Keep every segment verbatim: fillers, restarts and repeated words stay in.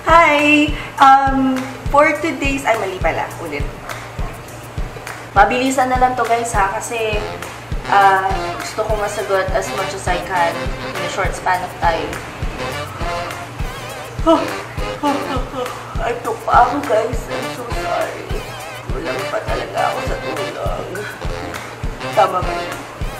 Hi! Um, for today's, ay mali pala, ulit. Mabilisan na lang to guys ha, kasi uh, gusto ko masagot as much as I can in a short span of time. I took pa ako guys, I'm so sorry. Kulang pa talaga ako sa tulog. Tama ba yun?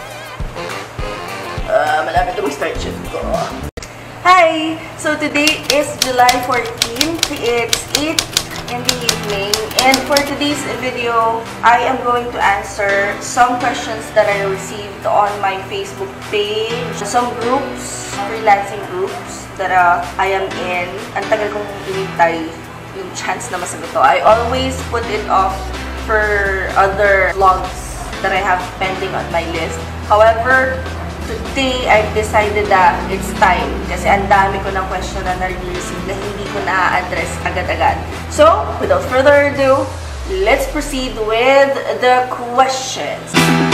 Uh, malapit na mag-start shift ko. Hi! So today is July fourteenth. It's eight in the evening. And for today's video, I am going to answer some questions that I received on my Facebook page. Some groups, freelancing groups that uh, I am in. Ang tagal kong hinintay yung chance na masagot to. I always put it off for other vlogs that I have pending on my list. However, today, I've decided that it's time kasi ang dami ko ng question na nare-receive na hindi ko na-address agad-agad. So, without further ado, let's proceed with the questions.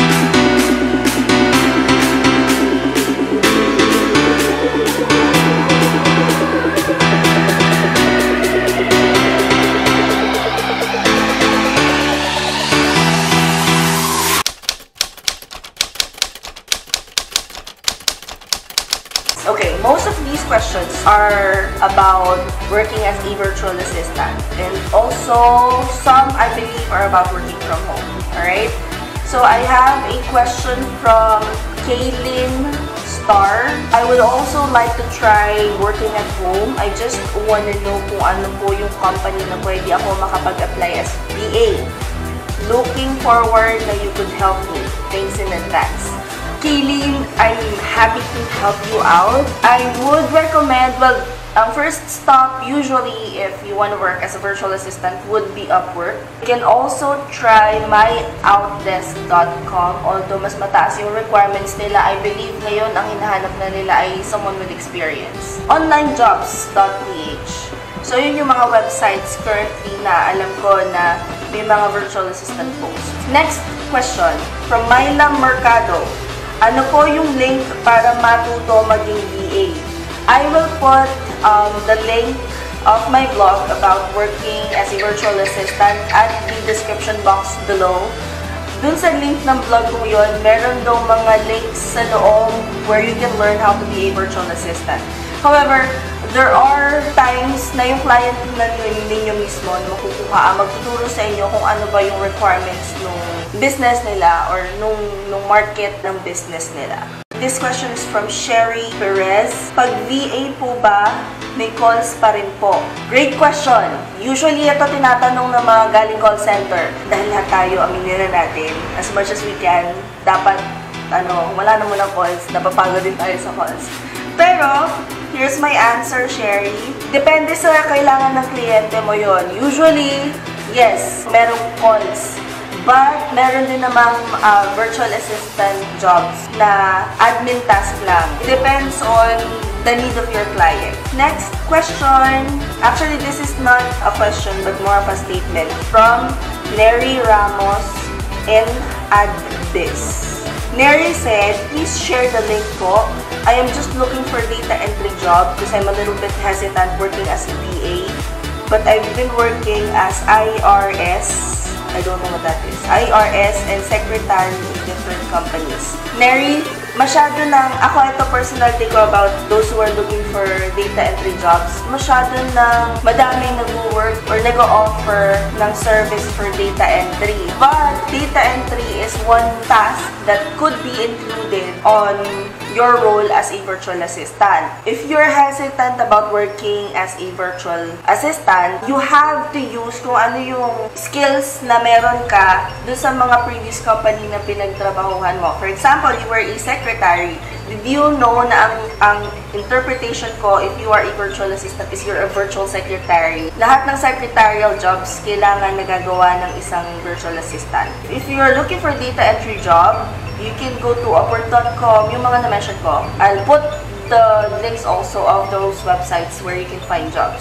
Okay, most of these questions are about working as a virtual assistant, and also some, I believe, are about working from home. Alright? So I have a question from Kaylin Star. I would also like to try working at home. I just want to know kung ano po yung company na pwede ako makapag-apply as V A. Looking forward na you could help me. Thanks in advance. Kaylin, I'm happy to help you out. I would recommend, well, um, first stop usually if you want to work as a virtual assistant would be Upwork. You can also try my outdesk dot com, although mas mataas yung requirements nila. I believe ngayon ang hinahanap na nila ay someone with experience. online jobs dot p h. So yun yung mga websites currently na alam ko na may mga virtual assistant posts. Next question from Myla Mercado. Ano po yung link para matuto maging V A? I will put um, the link of my blog about working as a virtual assistant at the description box below. Dun sa link ng blog ko yun, meron daw mga links sa loob where you can learn how to be a virtual assistant. However, there are times na yung client na ninyo mismo na makukuha, magtuturo sa inyo kung ano ba yung requirements nung business nila or nung, nung market ng business nila. This question is from Sherry Perez. Pag V A po ba, may calls pa rin po? Great question! Usually, ito tinatanong ng mga galing call center. Dahil lahat tayo, aminin na natin, as much as we can, dapat, ano, wala na muna calls, napapagod din tayo sa calls. Pero, here's my answer, Sherry. Depende sa kailangan ng kliyente mo yon. Usually, yes, merong calls. But, meron din namang uh, virtual assistant jobs na admin task lang. It depends on the need of your client. Next question. Actually, this is not a question but more of a statement from Neri Ramos in Adbis. Neri said, please share the link po. I am just looking for data entry job because I'm a little bit hesitant working as a V A. But I've been working as I R S. I don't know what that is. I R S and secretary in different companies. Neri, masyado nang, ako ito personality ko about those who are looking for data entry jobs, masyado nang madaming nag-work or nag-offer ng service for data entry. But data entry is one task that could be included on your role as a virtual assistant. If you're hesitant about working as a virtual assistant, you have to use kung ano yung skills na meron ka dun sa mga previous company na pinagtrabahuhan mo. For example, you were a secretary. Did you know na ang, ang interpretation ko, if you are a virtual assistant, is you're a virtual secretary. Lahat ng secretarial jobs, kailangan nagagawa ng isang virtual assistant. If you're looking for data entry job, you can go to upwork dot com, yung mga na-mention ko. I'll put the links also of those websites where you can find jobs.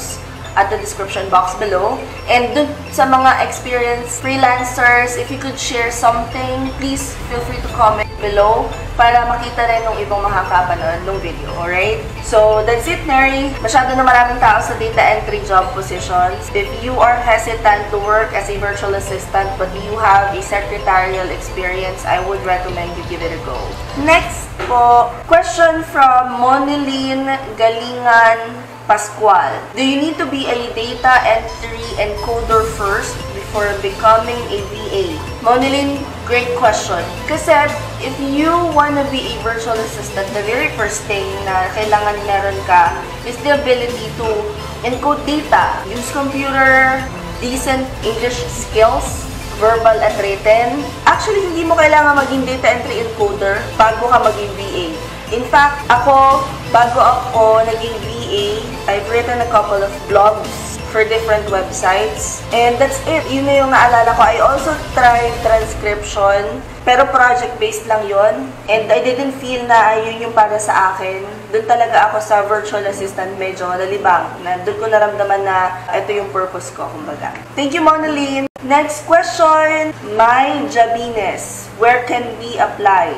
at the description box below. And dun sa mga experienced freelancers, if you could share something, please feel free to comment below para makita rin ng ibang makakapanood ng video, alright? So, that's it, Neri. Masyado na maraming tao sa data entry job positions. If you are hesitant to work as a virtual assistant but you have a secretarial experience, I would recommend you give it a go. Next po, question from Monilyn Galingan Pascual. Do you need to be a data entry encoder first before becoming a V A? Monilyn, great question. Kasi if you wanna be a virtual assistant, the very first thing na kailangan meron ka is the ability to encode data, use computer, decent English skills, verbal at written. Actually, hindi mo kailangan maging data entry encoder bago ka maging V A. In fact, ako, bago ako naging V A, I've written a couple of blogs for different websites. And that's it. Yun na yung naalala ko. I also tried transcription, pero project-based lang yun. And I didn't feel na yun yung para sa akin. Doon talaga ako sa virtual assistant medyo nalibang. Na doon ko naramdaman na ito yung purpose ko, kumbaga. Thank you, Monalyn. Next question, My Jabines. Where can we apply?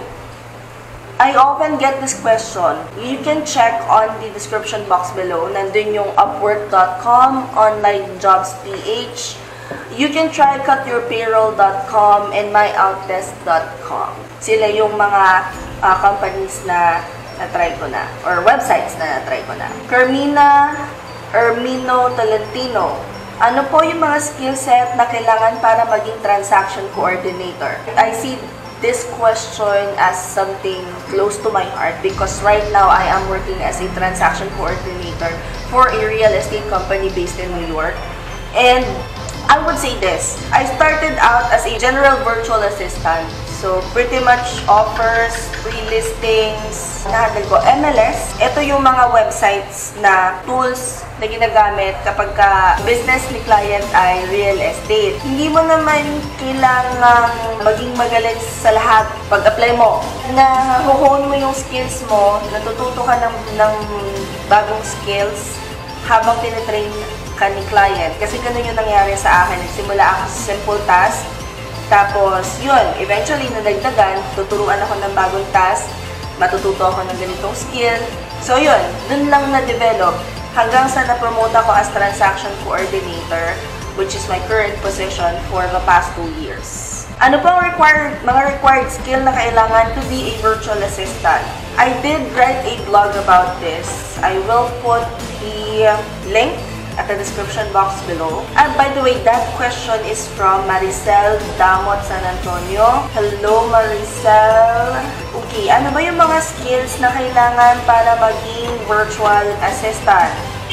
I often get this question. You can check on the description box below. Nandun yung upwork dot com, online jobs P H. You can try cut your payroll dot com and my outdesk dot com. Sila yung mga uh, companies na na-try ko na, or websites na na-try ko na. Carmina Ermino Tolentino. Ano po yung mga skill set na kailangan para maging transaction coordinator? I see this question as something close to my heart because right now I am working as a transaction coordinator for a real estate company based in New York. And I would say this, I started out as a general virtual assistant. So, pretty much offers, free listings, nahandle ko M L S. Ito yung mga websites na tools na ginagamit kapag ka business ni client ay real estate. Hindi mo naman kailangang maging magaling sa lahat pag-apply mo. Na huhone mo yung skills mo, natututo ka ng, ng bagong skills habang tinitrain ka ni client. Kasi ganun yung nangyari sa akin. Nagsimula ako sa simple task. Tapos, yun, eventually, nadagdagan, tuturuan ako ng bagong task, matututo ako ng ganitong skill. So, yun, dun lang na-develop hanggang sa na-promote ako as transaction coordinator, which is my current position for the past two years. Ano pang required, mga required skill na kailangan to be a virtual assistant? I did write a blog about this. I will put the link at the description box below. And by the way, that question is from Maricel Damot San Antonio. Hello, Maricel. Okay, ano ba yung mga skills na kailangan para maging virtual assistant?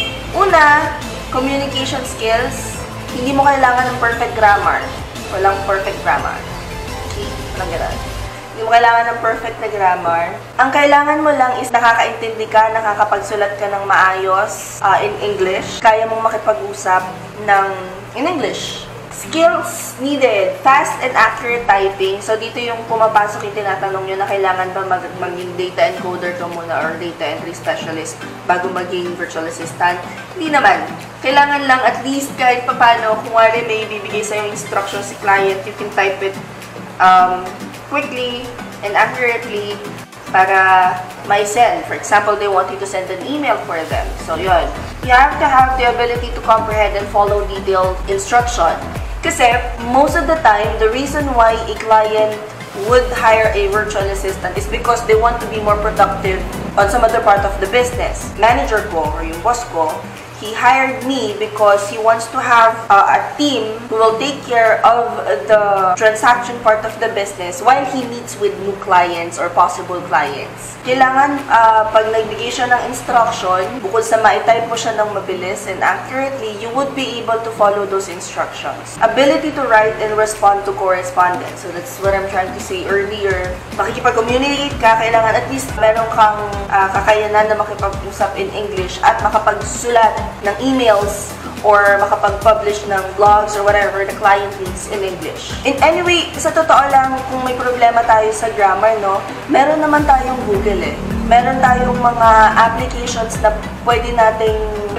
Una, communication skills. Hindi mo kailangan ng perfect grammar. Walang perfect grammar. Okay, walang ganun. Hindi mo kailangan ng perfect na grammar. Ang kailangan mo lang is nakakaintindi ka, nakakapagsulat ka ng maayos uh, in English. Kaya mong makipag-usap ng in English. Skills needed. Fast and accurate typing. So, dito yung pumapasok yung tinatanong nyo na kailangan ba mag maging data encoder ka muna or data entry specialist bago maging virtual assistant. Hindi naman. Kailangan lang at least kahit papano, kung wari may bibigay sa'yo instruction si client, you can type it um, quickly and accurately para may send. For example, they want you to send an email for them. So, yun. You have to have the ability to comprehend and follow detailed instruction. Kasi, most of the time, the reason why a client would hire a virtual assistant is because they want to be more productive on some other part of the business. Manager ko, or yung boss ko, he hired me because he wants to have uh, a team who will take care of the transaction part of the business while he meets with new clients or possible clients. Kailangan, uh, pag nagbigay siya ng instruction, bukod sa ma-type mo siya ng mabilis and accurately, you would be able to follow those instructions. Ability to write and respond to correspondence. So that's what I'm trying to say earlier. Makikipag-communicate ka, kailangan at least meron kang uh, kakayanan na makipag-usap in English at makapagsulat ng emails or makapag-publish ng blogs or whatever the client needs in English. In anyway, sa totoo lang, kung may problema tayo sa grammar, no, meron naman tayong Google eh. Meron tayong mga applications na pwede nating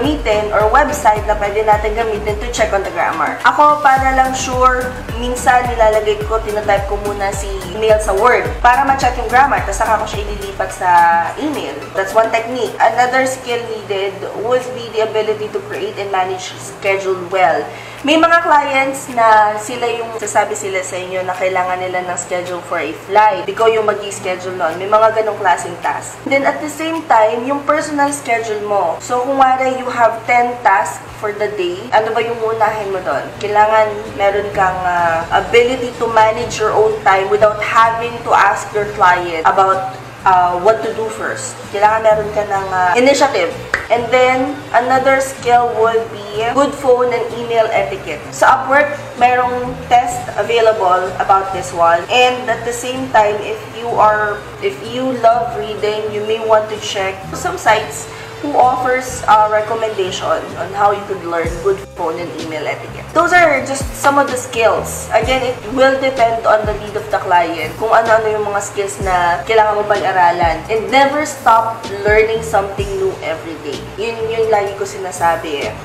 gamitin or website na pwede natin gamitin to check on the grammar. Ako, para lang sure, minsan nilalagay ko, tinatype ko muna si email sa Word para ma-check yung grammar, tapos saka ko siya ililipat sa email. That's one technique. Another skill needed would be the ability to create and manage schedule well. May mga clients na sila yung sasabi sila sa inyo na kailangan nila ng schedule for a flight. Ikaw yung mag-i-schedule nun. May mga ganong klaseng task. Then at the same time, yung personal schedule mo. So kung wala you have ten tasks for the day, ano ba yung unahin mo doon? Kailangan meron kang uh, ability to manage your own time without having to ask your client about uh, what to do first. Kailangan meron ka ng uh, initiative. And then, another skill would be good phone and email etiquette. Sa Upwork, mayroong test available about this one. And at the same time, if you are, if you love reading, you may want to check some sites who offers a recommendation on how you could learn good phone and email etiquette. Those are just some of the skills. Again, it will depend on the need of the client kung ano-ano yung mga skills na kailangan mo pag-aralan. And never stop learning something new every day. Yun yung lagi ko sinasabi eh.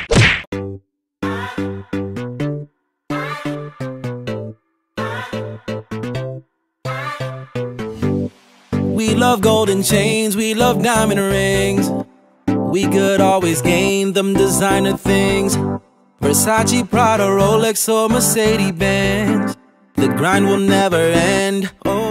We love golden chains, we love diamond rings. We could always gain them designer things. Versace, Prada, Rolex or Mercedes-Benz. The grind will never end. Oh.